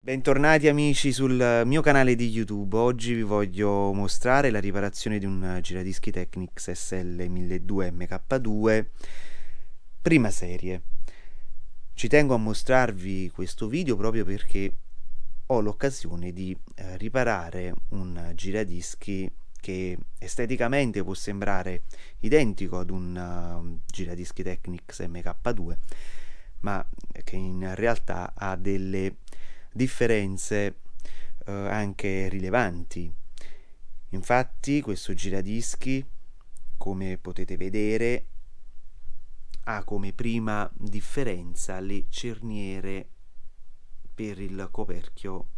Bentornati amici sul mio canale di YouTube. Oggi vi voglio mostrare la riparazione di un giradischi Technics SL 1200 MK2 prima serie. Ci tengo a mostrarvi questo video proprio perché ho l'occasione di riparare un giradischi che esteticamente può sembrare identico ad un giradischi Technics MK2, ma che in realtà ha delle differenze anche rilevanti. Infatti questo giradischi, come potete vedere, ha come prima differenza le cerniere per il coperchio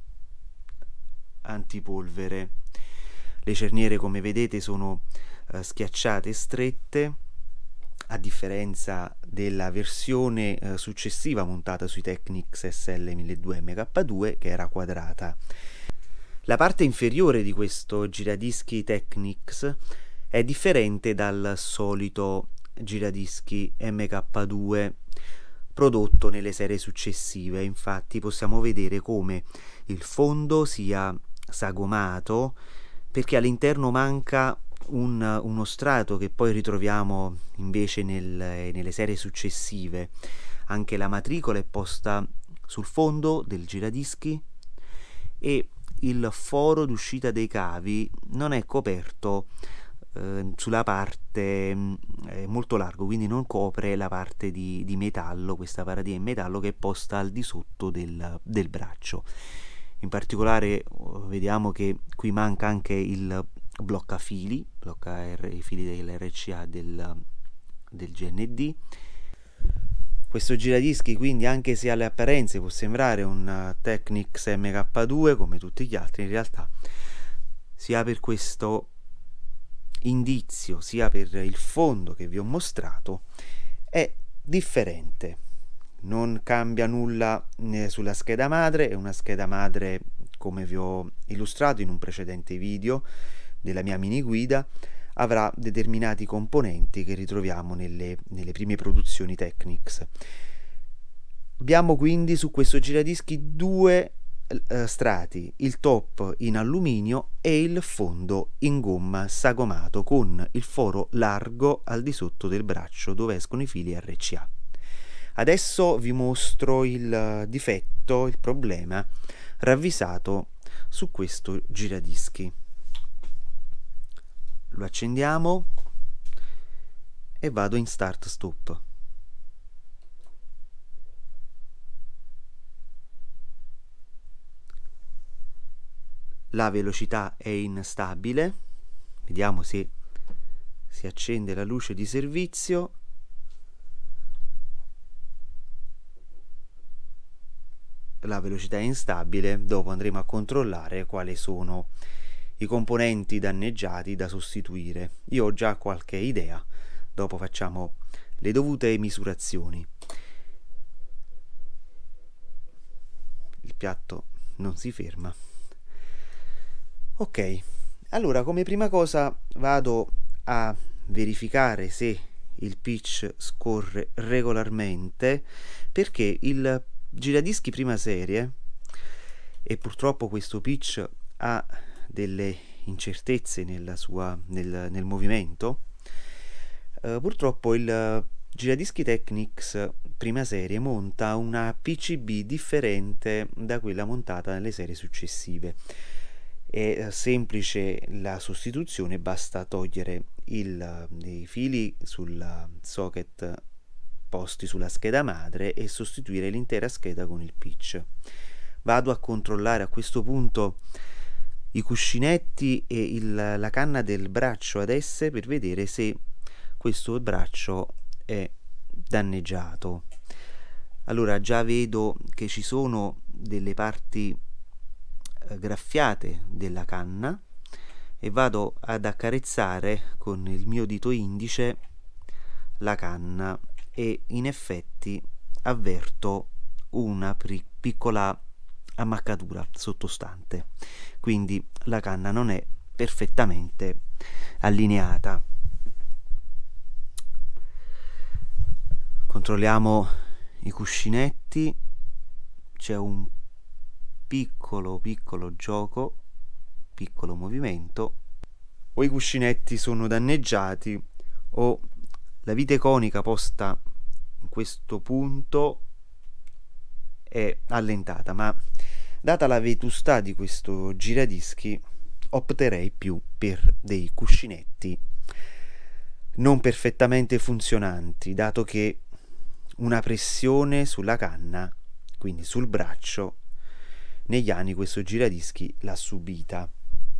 antipolvere. Le cerniere, come vedete, sono schiacciate e strette, a differenza della versione successiva montata sui Technics SL 1200 MK2 che era quadrata. La parte inferiore di questo giradischi Technics è differente dal solito giradischi MK2 prodotto nelle serie successive. Infatti possiamo vedere come il fondo sia sagomato perché all'interno manca uno strato che poi ritroviamo invece nelle serie successive. Anche la matricola è posta sul fondo del giradischi e il foro d'uscita dei cavi non è coperto sulla parte molto largo, quindi non copre la parte di metallo, questa paratia in metallo che è posta al di sotto del braccio. In particolare vediamo che qui manca anche il bloccafili, i fili dell'RCA del GND. Questo giradischi quindi, anche se alle apparenze può sembrare un Technics MK2 come tutti gli altri, in realtà sia per questo indizio sia per il fondo che vi ho mostrato è differente. Non cambia nulla sulla scheda madre, è una scheda madre come vi ho illustrato in un precedente video della mia mini guida, avrà determinati componenti che ritroviamo nelle prime produzioni Technics. Abbiamo quindi su questo giradischi due strati, il top in alluminio e il fondo in gomma sagomato con il foro largo al di sotto del braccio dove escono i fili RCA. Adesso vi mostro il difetto, il problema ravvisato su questo giradischi. Lo accendiamo e vado in start stop. La velocità è instabile, vediamo se si accende la luce di servizio. La velocità è instabile, dopo andremo a controllare quali sono i componenti danneggiati da sostituire. Io ho già qualche idea, dopo facciamo le dovute misurazioni. Il piatto non si ferma. Ok, allora come prima cosa vado a verificare se il pitch scorre regolarmente, perché il giradischi prima serie, e purtroppo questo pitch ha delle incertezze nel movimento, purtroppo il giradischi Technics prima serie monta una PCB differente da quella montata nelle serie successive. È semplice la sostituzione, basta togliere i fili sul socket posti sulla scheda madre e sostituire l'intera scheda con il pitch. Vado a controllare a questo punto i cuscinetti e la canna del braccio ad esse per vedere se questo braccio è danneggiato. Allora già vedo che ci sono delle parti graffiate della canna e vado ad accarezzare con il mio dito indice la canna e in effetti avverto una piccola ammaccatura sottostante, quindi la canna non è perfettamente allineata. Controlliamo i cuscinetti, c'è un piccolo gioco, piccolo movimento, o i cuscinetti sono danneggiati o la vite conica posta in questo punto è allentata, ma data la vetustà di questo giradischi opterei più per dei cuscinetti non perfettamente funzionanti, dato che una pressione sulla canna, quindi sul braccio, negli anni questo giradischi l'ha subita.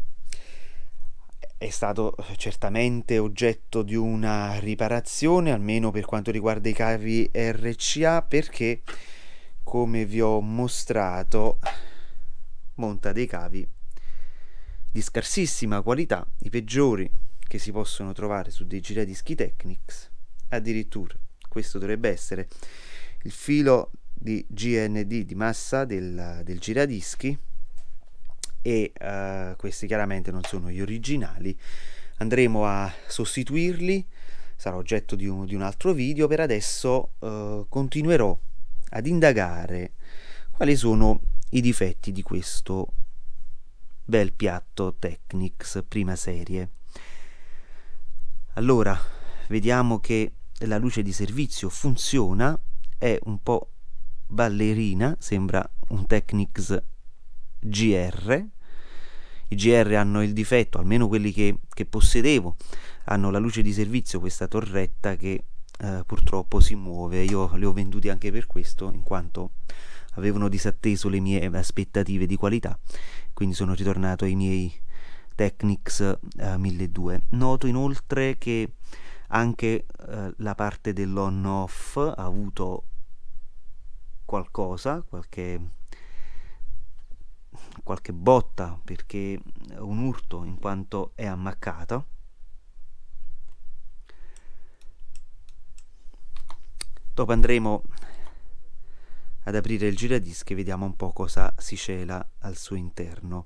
È stato certamente oggetto di una riparazione, almeno per quanto riguarda i cavi RCA, perché, come vi ho mostrato, monta dei cavi di scarsissima qualità, i peggiori che si possono trovare su dei giradischi Technics. Addirittura questo dovrebbe essere il filo di GND di massa del giradischi, e questi chiaramente non sono gli originali. Andremo a sostituirli, sarà oggetto di un altro video. Per adesso continuerò ad indagare quali sono i difetti di questo bel piatto Technics prima serie. Allora, vediamo che la luce di servizio funziona, è un po' ballerina, sembra un Technics GR. I GR hanno il difetto, almeno quelli che possedevo, hanno la luce di servizio, questa torretta che purtroppo si muove. Io li ho venduti anche per questo, in quanto avevano disatteso le mie aspettative di qualità, quindi sono ritornato ai miei Technics 1200. Noto inoltre che anche la parte dell'on-off ha avuto qualcosa, qualche botta, perché un urto, in quanto è ammaccata. Dopo andremo ad aprire il giradischi e vediamo un po' cosa si cela al suo interno.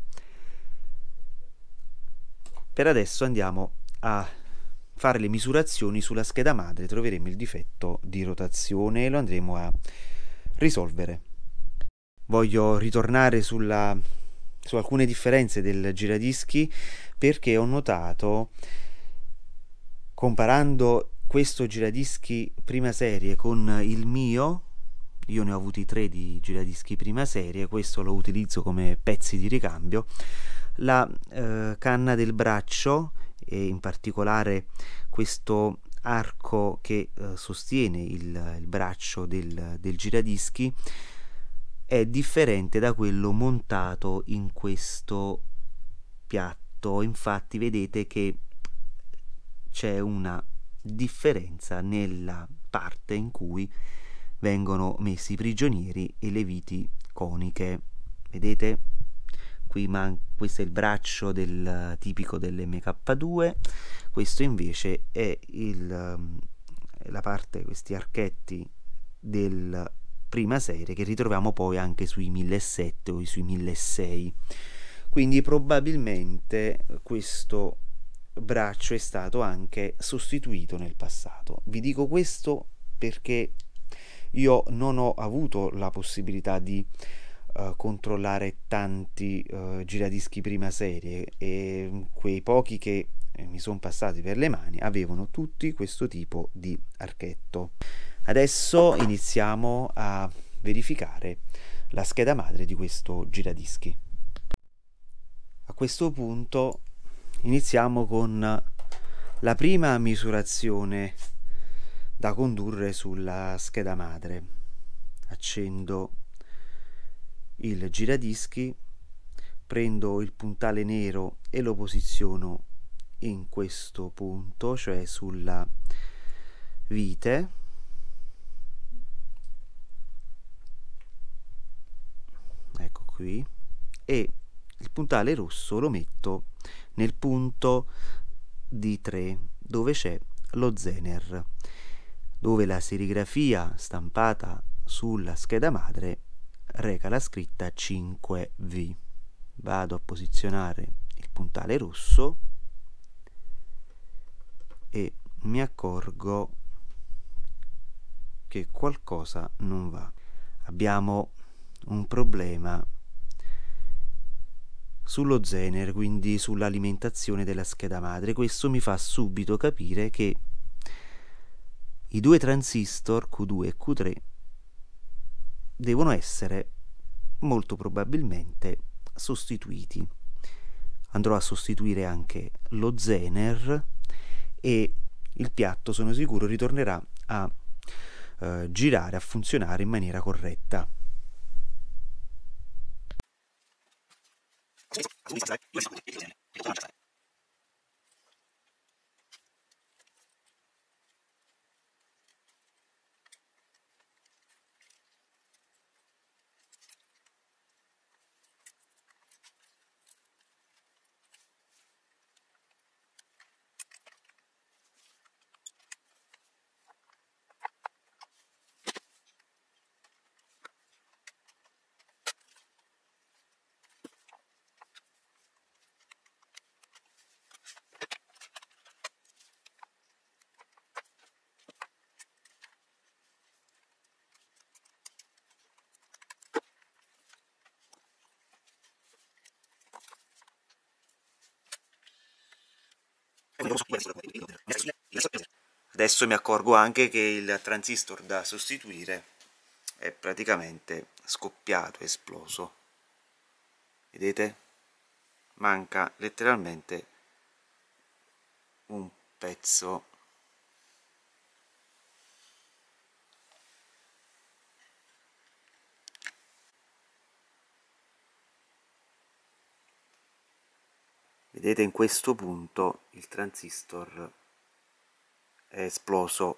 Per adesso andiamo a fare le misurazioni sulla scheda madre, troveremo il difetto di rotazione e lo andremo a risolvere. Voglio ritornare su alcune differenze del giradischi, perché ho notato, comparando questo giradischi prima serie con il mio, io ne ho avuti 3 di giradischi prima serie, questo lo utilizzo come pezzi di ricambio, la canna del braccio e in particolare questo arco che sostiene il braccio del giradischi è differente da quello montato in questo piatto. Infatti vedete che c'è una differenza nella parte in cui vengono messi i prigionieri e le viti coniche. Vedete? Qui questo è il braccio tipico dell'MK2, questo invece è la parte, questi archetti del prima serie che ritroviamo poi anche sui 1700 o sui 1600. Quindi probabilmente questo braccio è stato anche sostituito nel passato. Vi dico questo perché io non ho avuto la possibilità di controllare tanti giradischi prima serie, e quei pochi che mi sono passati per le mani avevano tutti questo tipo di archetto. Adesso iniziamo a verificare la scheda madre di questo giradischi. A questo punto iniziamo con la prima misurazione da condurre sulla scheda madre. Accendo il giradischi, prendo il puntale nero e lo posiziono in questo punto, cioè sulla vite. Ecco qui. E il puntale rosso lo metto nel punto D3 dove c'è lo Zener, dove la serigrafia stampata sulla scheda madre reca la scritta 5V. Vado a posizionare il puntale rosso e mi accorgo che qualcosa non va. Abbiamo un problema sullo Zener, quindi sull'alimentazione della scheda madre. Questo mi fa subito capire che i due transistor Q2 e Q3 devono essere molto probabilmente sostituiti. Andrò a sostituire anche lo Zener e il piatto, sono sicuro, ritornerà a girare, a funzionare in maniera corretta. Adesso mi accorgo anche che il transistor da sostituire è praticamente scoppiato, esploso. Vedete? Manca letteralmente un pezzo. Vedete, in questo punto il transistor è esploso.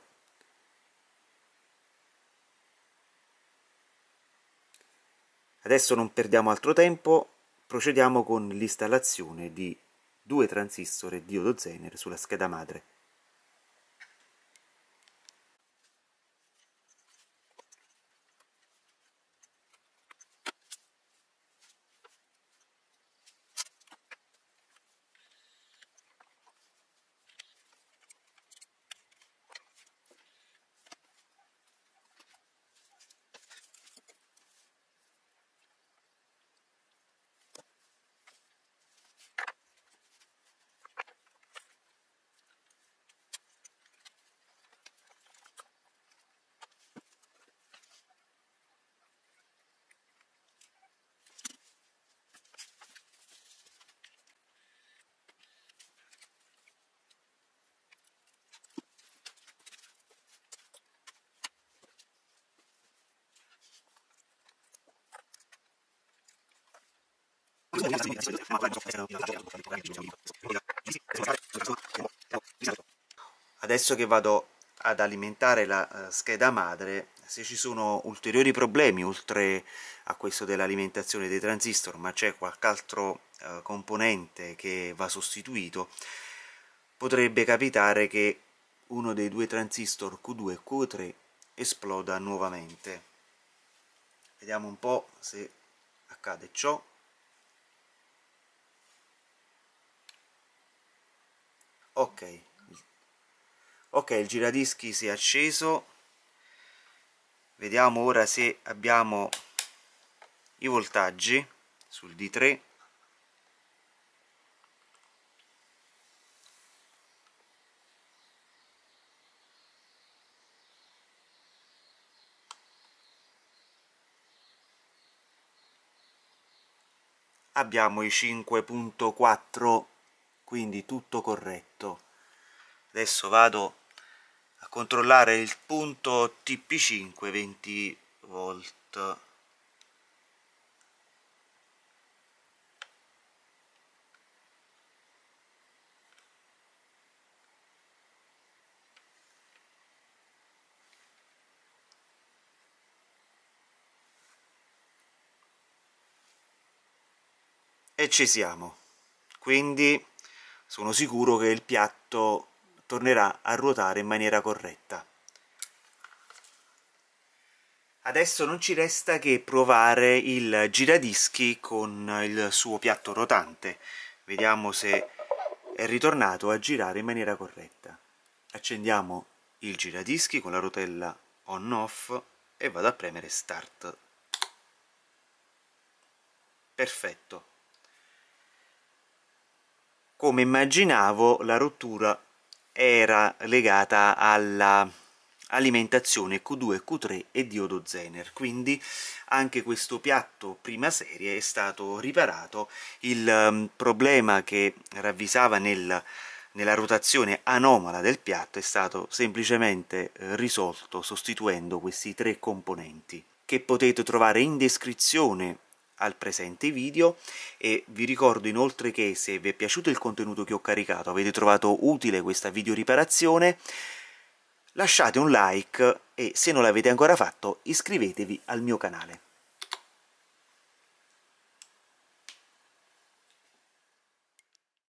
Adesso non perdiamo altro tempo, procediamo con l'installazione di due transistor e diodo Zener sulla scheda madre. Adesso che vado ad alimentare la scheda madre, se ci sono ulteriori problemi oltre a questo dell'alimentazione dei transistor, ma c'è qualche altro componente che va sostituito, potrebbe capitare che uno dei due transistor Q2 e Q3 esploda nuovamente. Vediamo un po' se accade ciò. Ok, il giradischi si è acceso. Vediamo ora se abbiamo i voltaggi sul D3. Abbiamo i 5.4, quindi tutto corretto. Adesso vado a controllare il punto TP5 20 volt. E ci siamo. Quindi sono sicuro che il piatto tornerà a ruotare in maniera corretta. Adesso non ci resta che provare il giradischi con il suo piatto rotante. Vediamo se è ritornato a girare in maniera corretta. Accendiamo il giradischi con la rotella on-off e vado a premere start. Perfetto. Come immaginavo, la rottura era legata alla alimentazione Q2 e Q3 e diodo Zener, quindi anche questo piatto prima serie è stato riparato. Il problema che ravvisava nella rotazione anomala del piatto è stato semplicemente risolto sostituendo questi 3 componenti, che potete trovare in descrizione al presente video. E vi ricordo inoltre che se vi è piaciuto il contenuto che ho caricato, avete trovato utile questa video riparazione, lasciate un like e se non l'avete ancora fatto iscrivetevi al mio canale.